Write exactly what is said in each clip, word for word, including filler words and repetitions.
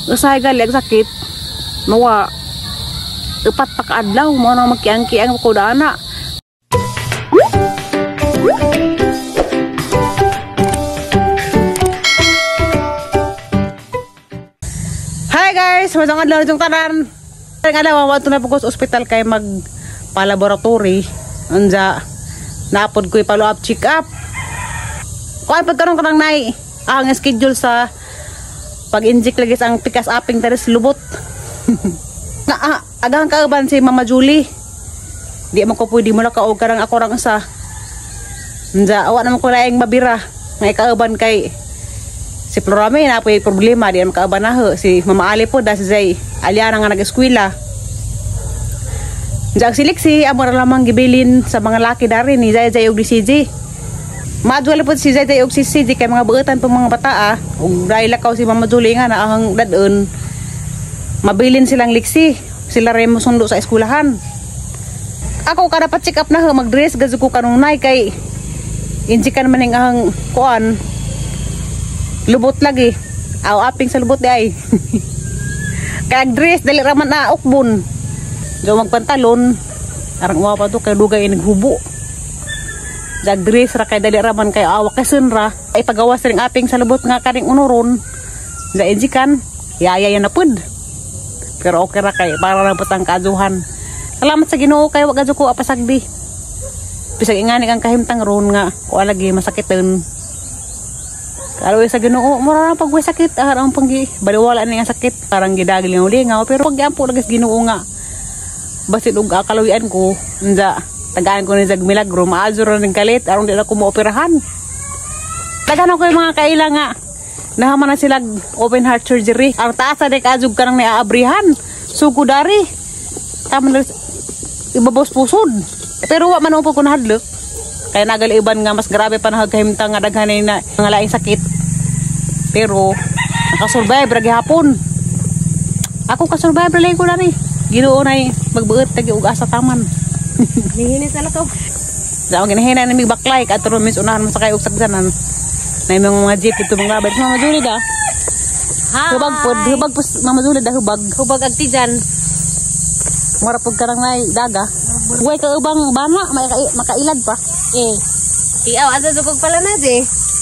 Usahay gali ang sakit. Mawa upat pa kaadlaw mo na magkiang-kiang ko dana. Hi guys, magandang adlaw nitong tanan. Ngayong adlaw wato na po sa ospital kay mag pa-laboratory. Anja napod ko i-follow up check up. Kuan pagkaroon ka nang nay ang schedule sa pag-inject lagi ang pikas aping taris lubot. Na ah, agahan kaaban si Mama Julie. Di mo ko pwede mo na kaog karang ako rang sa. Nja awa naman ko laing mabira. Ngay kaaban kay si Florame na po problema di man kaaban na ho. Si Mama Ali po da si Zay Aliana nga nag-eskwela. Nja si Lexi amo ra lamang gibilin sa mga laki dari ni Zay Zay og D C J. Madwala po si Zay Zay og si C J kay mga buutan po mga bata ah. Ug dahil lakaw si Mama Julie nga na ang dadon. Mabilin silang liksi. Sila rin mo sundo sa eskulahan. Ako kada pa check up na ho mag-dress gazu ko kanong nay kay injikan maning ang kuan. Lubot lagi. Aw aping sa lubot di ay. Kay dress dali raman na ukbon. Jo magpantalon. Arang wa pa to kay dugay naghubo. Jag dress ra kay dali raman kay awak kasen ra. Ay pagawas ring aping sa lubot nga kaning unuron. Sa injikan yaya yan na pud. Pero okay ra kay para lang putang kaaduhan. Salamat sa Ginoo kay wag adyo ko apasagdi. Bisag ingani kang kahimtang ron nga o lagi masakiton. Kaloy sa Ginoo mura ra pag way sakit aron panggi baliwala ni nga sakit parang gidagil nga ulingaw pero pag giampo lagi sa Ginoo nga basit og kaloyan ko nja tagaan ko ni jag milagro maazo ra ning kalit aron di na ko maoperahan. Tagaan ko yung mga kaila nga nahaman na sila open heart surgery. Ang taas na dekajug ka nang niaabrihan. Sugo dari. Tama na ibabos pusod. Pero wa man upo ko nahadlok. Kaya nagaliban nga mas grabe pa nagkahimtang nga daghanay na mga laing sakit. Pero nakasurvive ra gihapon. Ako kasurvive ra ko dari. Ginoo nay magbuot tagi og asa taman. Nihinit sala ko. Daw ginahinay na mig baklay katuro mis unahan mo sakay og sagdanan. Na yung mga jeep ito mga labay. Mama Julie da. Hi. Hubag po. Hubag po. Mama Julie da hubag. Hubag agti dyan. Marapog ka lang na daga. Huwag ka ubang bana. Maka, makailad pa. Eh. Iyaw. Asa dukog pala na di.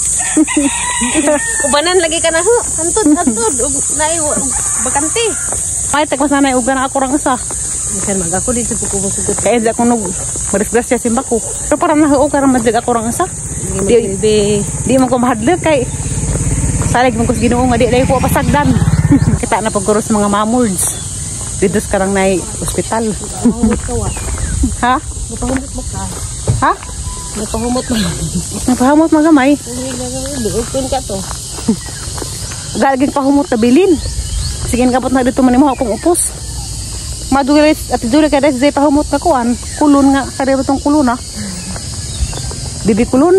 Ubanan lagi ka na ho. Antod. Antod. Naiwa. Bakanti. May tekmas na na. Uga na ako rang isa. Misan mag ako dito kukubusugot. Kaya di ako nung marisgrasya simba ko. Pero parang nahuog ka rang madig ako rang isa. Di, di, di mo ko mahadlok kay salig mo ko sa Ginoo nga di dahil ko pasagdan. Kita na pagkuro sa mga mamurds dito sa karang na ospital. Ha? Napahumot mo ka? Ha? Napahumot mo. Napahumot mo gamay? Liupin ka to. Galaging pahumot na bilin. Sige kapot na dito man mo akong upos. Madulit at dulit ka dahil pahumot na kuan. Kulon nga. Kaya ba itong kulon ha? Bibi kulon.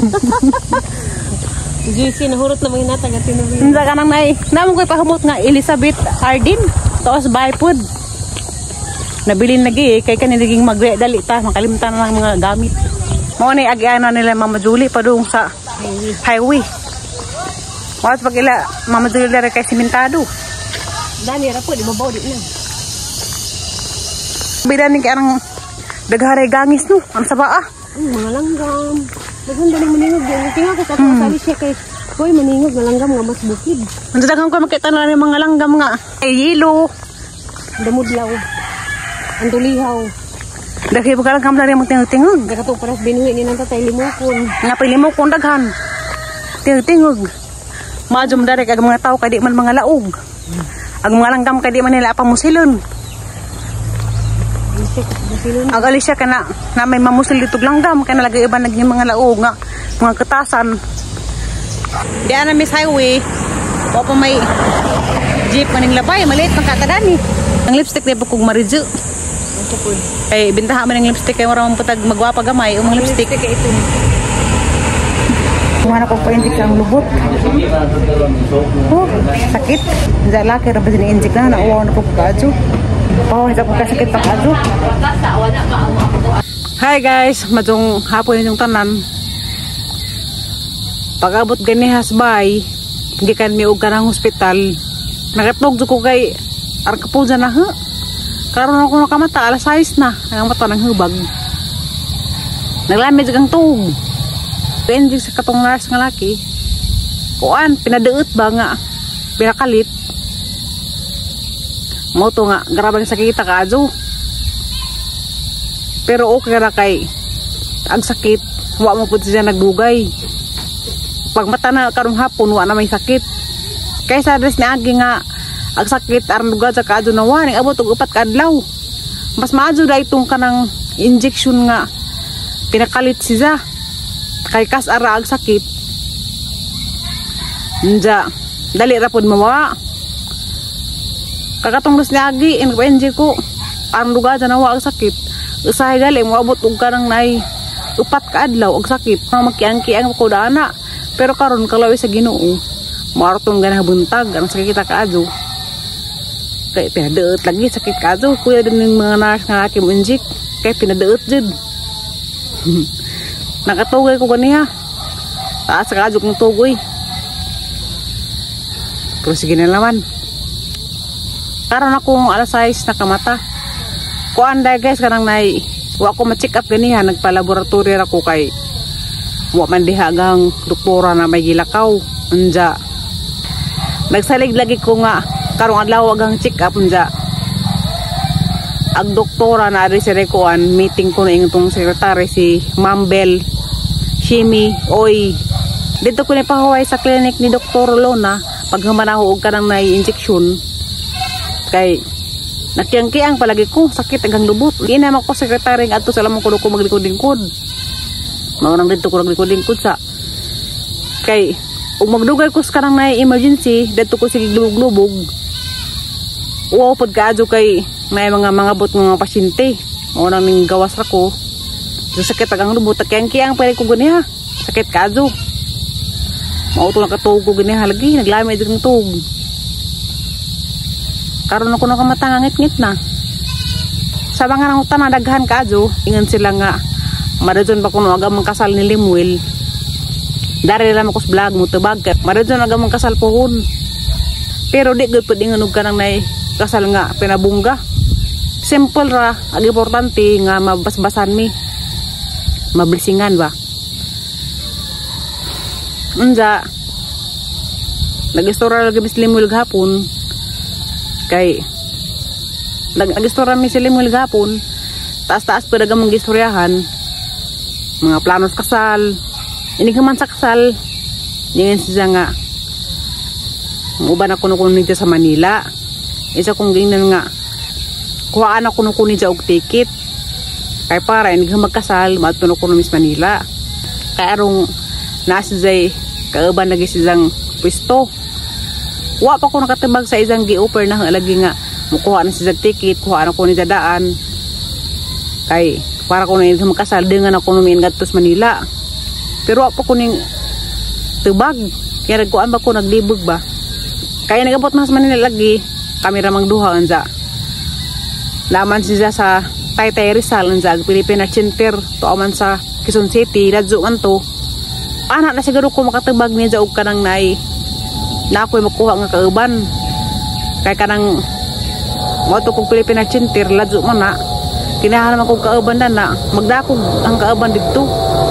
Juicy nahurot na mga natag at tinuloy. Hindi ka nang may. Naman ko'y pahamot nga Elizabeth Hardin. Taos bipod. Nabilin lagi eh. Kaya ka nilaging magdali ta. Makalimtan na ng mga gamit. Mga na ag-iana nila Mama Julie pa doon sa highway. Walas pag ila Mama Julie dari kay simentado. Dani ra po. Di mabaw di na. Bidanin kaya ang dagharay gangis no. Ang saba ah. Ay, mga langgam. Maganda ng maningog. Tingnan ko sa hmm. Sabi siya kay Boy, maningog na langgam nga mas bukid. Mandadagang ko makita na rin mga langgam nga. Ay, yelo. Damudlaw. Andulihaw. Daghay ba ka langgam na rin magtingog-tingog? Daghato paras binuhi ni nang tatay limokon. Nga pa limokon daghan. Tingog-tingog. Maadyo mo dari kag mga tao kay di man mga laog. Ang mga langgam kay di man nila apamusilon. Ang alisya ka na, na may mamusil dito langgam kaya nalagay iba naging mga laog nga mga katasan. Diyan na Miss Highway o pa may jeep maning labay maliit pang katagani. Ang lipstick na po kong maridyo ay bintaha man ng lipstick kaya maramang putag magwapa gamay o mga lipstick kaya ito kumana ko pa indik ang lubot. Oh, sakit dyan laki rabas ni-indik na nauwaw na po kadyo. Oh, hindi ako kasakit pa kadyo. Hi guys, madong hapon yung tanan. Pag-abot gani hasbay, hindi kan mi og kanang hospital. Nakatog ko kay arkapuja na ha. Karon ako nakamata alas sais na, ang mata nang hubag. Naglamig kang tug. Pending sa katong nurse nga laki. Kuan pinadeut ba nga pinakalit. Mo to nga grabe ang sakit ka adyo. Pero okay ra kay ang sakit, wa mo pud siya nagdugay. Pag mata na karong hapon wa na may sakit. Kaysa adres ni agi nga ang sakit aron dugay sa kaadyo na wa ning abot og upat ka adlaw. Mas maadyo da itong kanang injection nga pinakalit siya. Kay kas ara ang sakit. Nja dali ra pud mawa. Kakatong dos ni agi in enje ko aron dugay sa nawa ang sakit. Usahay gali mo abot og kanang nay upat ka adlaw og sakit. Makiang-kiang ko daana. Pero karon kalawi sa Ginoo, maartong ganah buntag ang sakit ka adyo. Kay pinadeut lagi sakit ka adyo. Kuya din ng mga nurse nga laki mo injik. Kay pinadeut jud. Nakatugay ko ganiha. Taas ka adyo kong tugoy. Pero sige na naman. Karon akong alas sais nakamata. Kuan day guys kanang nay wa ko ma-check up ganiha nagpa-laboratory ra ko kay wa man diha gang doktora na may gilakaw. Unja nagsalig lagi ko nga karong adlaw gang check up unja. Ag doktora na ari si Rekoan meeting ko na ingtong sekretary si Ma'am Bel Shimi oy. Dito ko ni pahuway sa clinic ni Doktor Lona paghumanaho og kanang nay injection kay nakiang-kiang palagi ko sakit agang lubot. Ina ko sekretary nga adto sa lamang kuno ko maglikod-lingkod. Maunang dito ko naglikod-lingkod sa kay ug magdugay ko sa kanang nay emergency dito ko sige lubog-lubog. Wow pod kaadyo kay may mga mga bot nga pasyente. Maunang ning gawas ra ko. So sakit agang lubot kiang-kiang pare ko ganiha. Sakit kaadyo. Mauto na katug ko ganiha lagi naglamay jud ng tug. Karon ako nakamatangangit-ngit na. Sa mga nangutan na daghan kaadyo, ingon sila nga maradyon ba kuno aga mangkasal ni Limuel. Dari lang ako sa vlog mo tubag kat maradyon aga mangkasal pohon. Pero di gud pud ingon og kanang nay kasal nga pinabungga. Simple ra, ag importante nga mabasbasan mi. Mablisingan ba. Unja nag-istorya lagi mis Limuel gahapon. Kay nag-istorya mi si Limuel gapon taas-taas pa daga mong gistoryahan mga planos kasal inig man sa kasal ngayon siya nga uban ako nukunin niya sa Manila isa kong gingnan nga kuhaan ako nukunin niya og ticket kay para inig magkasal matuno ko numis Manila kay arong nasa jay kauban lagi siyang pwesto. Wa pa ko nakatibag sa isang gi-offer na lagi nga mukuha na siya ticket, kuha na ko ni dadaan. Kay para ko na magkasal dengan ako numin gadto sa Manila. Pero wa pa ko ning tubag. Kaya nagkuan ba ko naglibog ba. Kaya nagabot na sa Manila lagi, kami ra magduha unsa. Naman siya sa Taytay Rizal unsa Pilipina Center to aman sa Quezon City, dadyo man to. Anak na siguro ko makatibag niya og kanang nay na ako'y makuha nga kauban kay kanang moto kong Pilipina Center ladyo man na kinahanam akong kauban na na magdakog ang kauban dito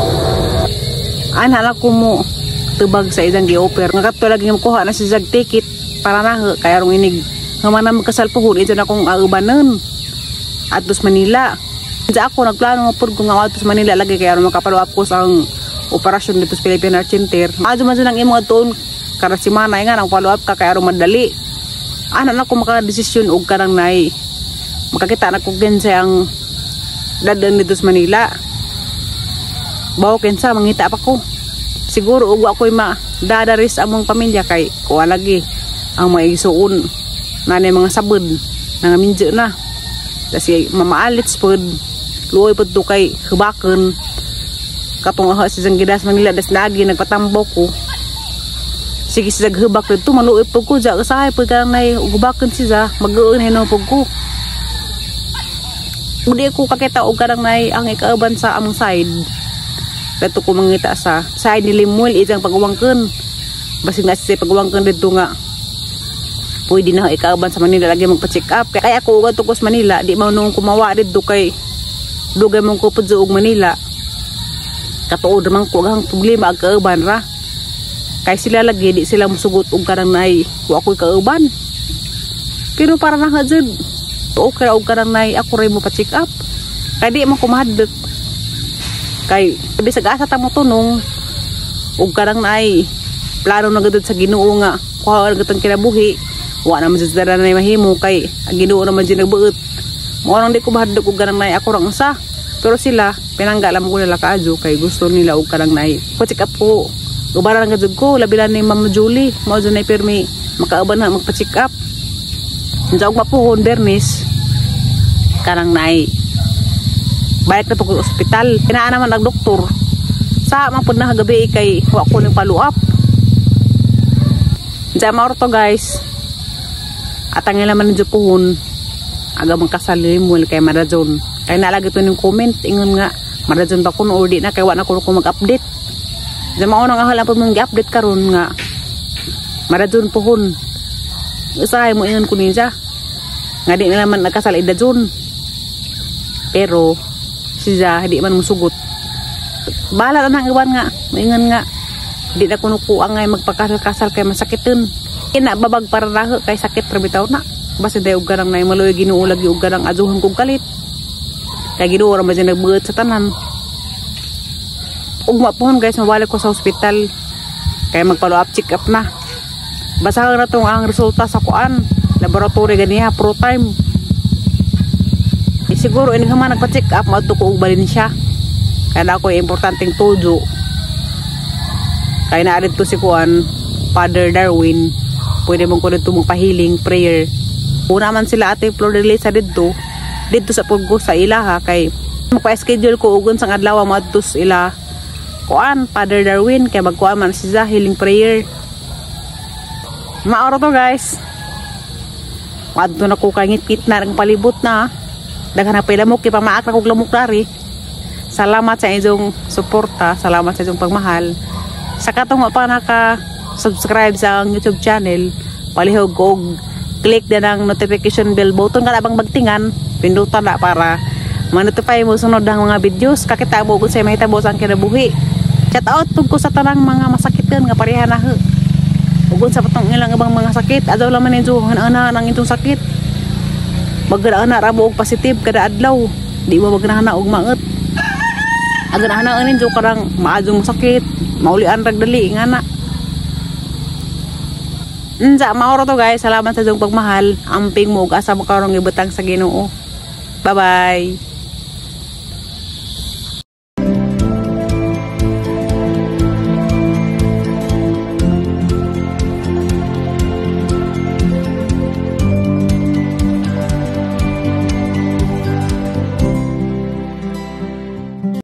anak ko mo tubag sa isang gi-offer nga kato lagi makuha na si jag ticket para na kaya rong inig hamana magkasal pohon ito na akong aubanon atos Manila sa ako nagplano nga po kung nga atos Manila lagi kaya rong makapalo up ko sa ang operasyon dito sa Pilipina Center madyo man ng imong atuon karena si manay nga nang follow up ka kaya aro madali. Anak na ko makadesisyon og kanang nay makakita na ko gensa ang dadan dito sa Manila. Bawo kensa mangita pa ko. Siguro og ako'y ma dadaris among pamilya kay kuha lagi ang mga isuon na mga sabod nga minjo na. Kasi mamaalits pod luoy pod to kay hubaken katong aha sa gidas Manila das lagi nagpatambaw ko. Sige siya hubak dito, maluip po ko dyan. Kasahay po ka na hubakan siya, mag-uunay na po ko. Hindi ko kakita o karang na ang ikaaban sa among side. Dito ko mangita sa side ni Limuel, isang pagwangkan. Basig na siya pagwangkan dito nga. pwede na ikauban sa Manila lagi magpa-check up. Kaya ako ugat tukos Manila, di mo nung kumawa dito kay dugay mong kupod sa Manila. Katuod naman ko ang problema ang kauban ra. Kaya sila lagi, di sila musugot og karang nay, wa ako'y kauban. Pero para na nga dyan, okay ra og karang nay, ako rin mo pa-check up. Kaya di man kumahadot. Kay bisag asa ta mo tunong ug karang naay plano na gadud sa Ginoo nga kuha na gatang kinabuhi wa na man sa dara na mahimo kay ang Ginoo naman di nagbuot mo nang di ko bahadlok ug karang naay ako rang usa pero sila pinanggalam ko nila kaadyo kay gusto nila ug karang naay ko check up ko ubara nga gadud ko labi na ni Ma'am Julie mao dun ay permi makauban na magpa-check up unsa og mapuhon Bernis karang naay balik na po ko ospital. Kinaan naman ang doktor. Sa mga po na gabi kay wa ko ng follow up. Diyan mauro to guys. At ang ilaman ng Jupuhon. Aga mong kasalim mo kay Maradjon. Kaya nalagay ito ng comment. Ingon nga Maradjon ba ko no or di na kaya wa na ko mag-update. Diyan maunang ahal na po mong i-update karon nga Maradjon pohon. Usahay mo ingon ko ninja. Nga di na naman nagkasal idadjon. Pero siya hindi man musugot bala na nang iwan nga maingan nga di na kuno ko angay magpakasal-kasal kay masakiton ina babag para raho kay sakit ra bitaw na basta day og garang nay maluy Ginoo lagi og garang aduhon kog kalit kay Ginoo ra man nagbuot sa tanan ug mapuhon guys mawala ko sa ospital kay magpa-follow up check up na basahan na tong ang resulta sa kuan laboratory ganiya pro time. Eh, siguro ini man nagpa-check up maadto ko og balin siya. Kaya ako importanteng tudo. Kaya na dito si kuan Father Darwin. Pwede mong ko dito mong pahiling prayer. Una man sila ate Flor de Lisa dito. Dito sa puggo sa ilaha kay magpa-schedule ko ugon sang adlaw maadto ila kuan Father Darwin kay magkuan man siya healing prayer. Maoro to guys. Maadto na ko kay ngit-ngit na ang palibot na. Daghan na pila mo kay pamaak na kog lamok dari. Salamat sa inyong suporta, salamat sa inyong pagmahal. Sa katong pa naka-subscribe sa ang YouTube channel, palihog og click din ang notification bell button kada bang magtingan, pindutan na para ma-notify mo sunod ang mga videos. Kakita mo gud sa mahitabo sa kinabuhi. Shout out pug ko sa tanang mga masakiton nga pareha na he. Ug sa patong ilang ibang mga sakit, adlaw laman ninyo ana nang itong sakit. Magana na rabo og positive kada adlaw di mo magnahana og maot agana anin jo karang maadyo mo sakit maulian rag dali nga na unsa maoro to guys salamat sa inyong pagmahal amping mo ug asa mo karong ibutang sa Ginoo bye bye.